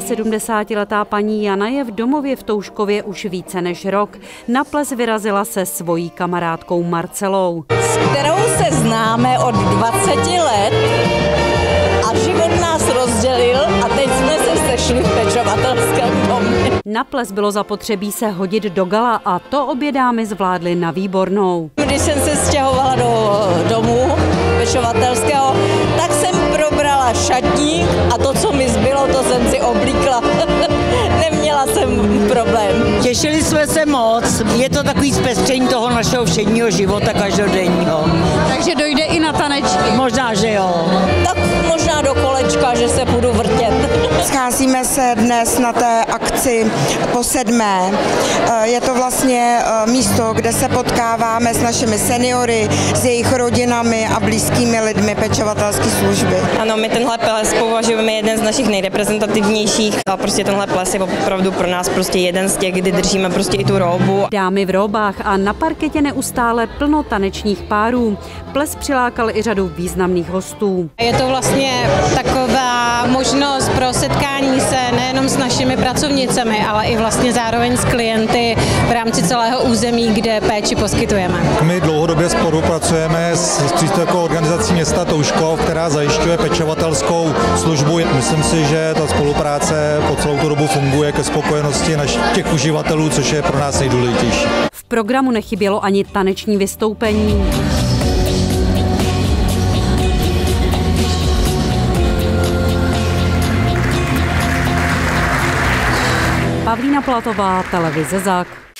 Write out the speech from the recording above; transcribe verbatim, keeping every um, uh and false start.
sedmdesátiletá paní Jana je v domově v Toužkově už více než rok. Na ples vyrazila se svojí kamarádkou Marcelou, s kterou se známe od dvaceti let a život nás rozdělil a teď jsme se sešli v pečovatelském domě. Na ples bylo zapotřebí se hodit do gala a to obě dámy zvládly na výbornou. Když jsem se stěhovala do domu pečovatelského, tak jsem probrala šatník a to, co mi zbylo, to jsem si oblíkla. Neměla jsem problém. Těšili jsme se moc, je to takový zpestření toho našeho všedního života každodenního. Takže dojde i na tanečky? Možná, že jo. Tak možná do kolečka, že se budu vrtět. Scházíme se dnes na té akci po sedmé. Je to vlastně místo, kde se potkáváme s našimi seniory, s jejich rodinami a blízkými lidmi pečovatelské služby. Ano, my tenhle ples považujeme jeden z našich nejreprezentativnějších a prostě tenhle ples je opravdu pro nás prostě jeden z těch, kdy držíme prostě i tu róbu. Dámy v róbách a na parketě neustále plno tanečních párů. Ples přilákal i řadu významných hostů. Je to vlastně taková možnost pro setkání se nejenom s našimi pracovnicemi, ale i vlastně zároveň s klienty v rámci celého území, kde péči poskytujeme. My dlouhodobě spolupracujeme s příspěvkovou organizací města Toužkov, která zajišťuje pečovatelskou službu. Myslím si, že ta spolupráce po celou tu dobu funguje ke spokojenosti našich těch uživatelů, což je pro nás nejdůležitější. V programu nechybělo ani taneční vystoupení. Pavlína Platová, televize Zak.